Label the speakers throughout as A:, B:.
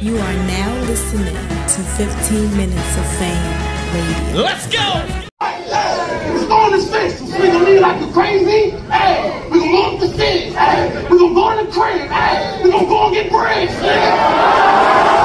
A: You are now listening to 15 Minutes of Fame Radio.
B: Let's go!
C: It's on his face. We gonna leave like you crazy. Hey, we gonna go up the stairs. Hey, we gonna go in the crib. Hey, we gonna go and get Brizz.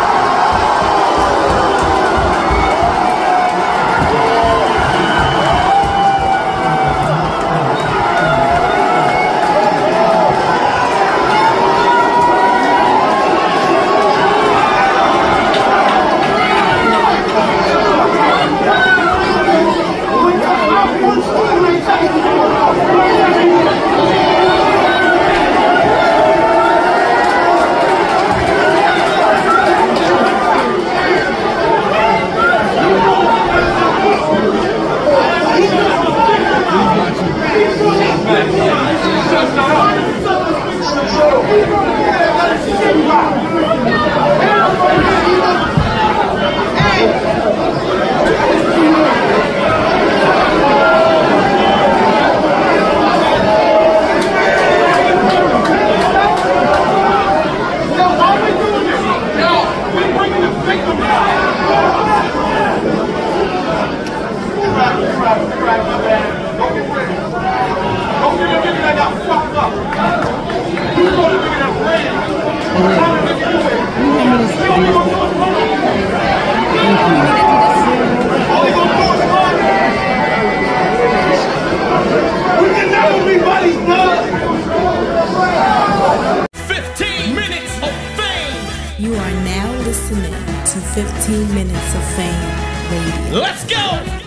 A: You are now listening to 15 Minutes of Fame Radio.
B: Let's go!